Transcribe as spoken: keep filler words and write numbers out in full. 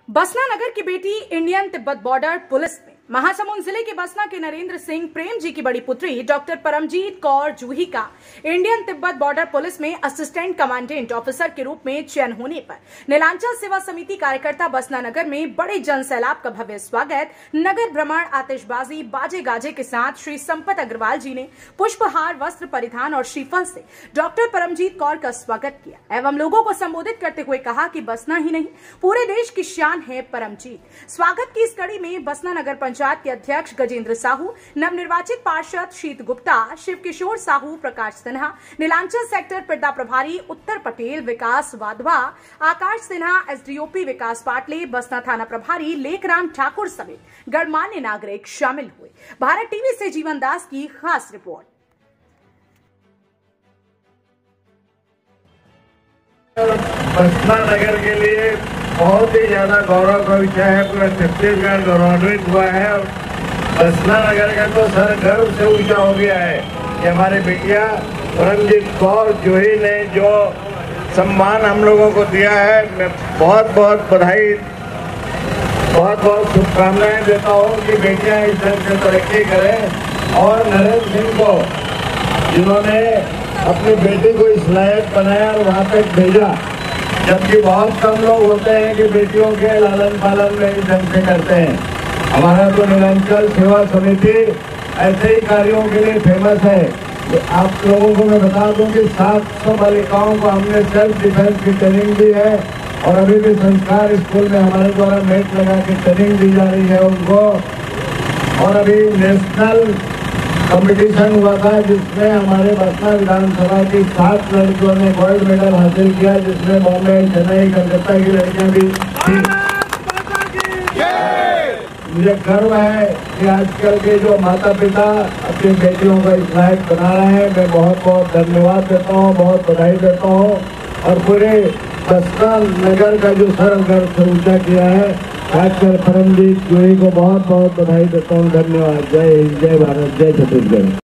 बसना नगर की बेटी Indian Tibet border police में महासमुंद जिले के बसना के नरेंद्र सिंह प्रेम जी की बड़ी पुत्री डॉक्टर परमजीत कौर जूही का इंडियन तिब्बत बॉर्डर पुलिस में असिस्टेंट कमांडेंट ऑफिसर के रूप में चयन होने पर नीलांचल सेवा समिति कार्यकर्ता बसना नगर में बड़े जन सैलाब का भव्य स्वागत, नगर भ्रमण, आतिशबाजी, बाजे गाजे के साथ श्री संपत अग्रवाल जी ने पुष्पहार, वस्त्र परिधान और श्रीफल से डॉक्टर परमजीत कौर का स्वागत किया एवं लोगों को संबोधित करते हुए कहा कि बसना ही नहीं पूरे देश की शान है परमजीत। स्वागत की इस कड़ी में बसना नगर पंचायत के अध्यक्ष गजेंद्र साहू, नवनिर्वाचित पार्षद शीत गुप्ता, शिव किशोर साहू, प्रकाश सिन्हा, नीलांचल सेक्टर पिरदा प्रभारी उत्तर पटेल, विकास वाधवा, आकाश सिन्हा, एसडीओपी विकास पाटले, बसना थाना प्रभारी लेखराम ठाकुर समेत गणमान्य नागरिक शामिल हुए। भारत टीवी से जीवन दास की खास रिपोर्ट। बसना नगर के लिए बहुत ही ज्यादा गौरव का विषय है। पूरा छत्तीसगढ़ गौरवान्वित हुआ है और बसना नगर का तो सर गर्व से ऊंचा हो गया है कि हमारे बेटिया परमजीत कौर जूही ने जो सम्मान हम लोगों को दिया है। मैं बहुत बहुत बधाई, बहुत बहुत शुभकामनाएं देता हूँ कि बेटियां इस ढंग से तरक्की करें। और नरेंद्र सिंह को जिन्होंने अपनी बेटी को इस लायक बनाया और वहाँ तक भेजा, जबकि बहुत कम लोग होते हैं कि बेटियों के लालन पालन में इस ढंग से करते हैं। हमारा तो नीलांचल सेवा समिति ऐसे ही कार्यों के लिए फेमस है। तो आप लोगों को मैं बता दूं कि सात सौ बालिकाओं को हमने सेल्फ डिफेंस की ट्रेनिंग दी है और अभी भी संस्कार स्कूल में हमारे द्वारा मेट लगा के ट्रेनिंग दी जा रही है उनको। और अभी नेशनल कंपटीशन हुआ था जिसमें हमारे बसना विधानसभा की सात लड़कियों ने गोल्ड मेडल हासिल किया, जिसमें बॉम्बे, चेन्नई, कलकत्ता की लड़कियां भी थी। मुझे गर्व है कि आजकल के जो माता पिता अपनी बेटियों को इस लायक बना रहे हैं। मैं बहुत बहुत धन्यवाद देता हूँ, बहुत बधाई देता हूँ और पूरे बसना नगर का जो सर गर्व से ऊंचा किया है, खासकर परमजीत जूही को बहुत बहुत बधाई देता हूँ। धन्यवाद। जय हिंद, जय भारत, जय छत्तीसगढ़।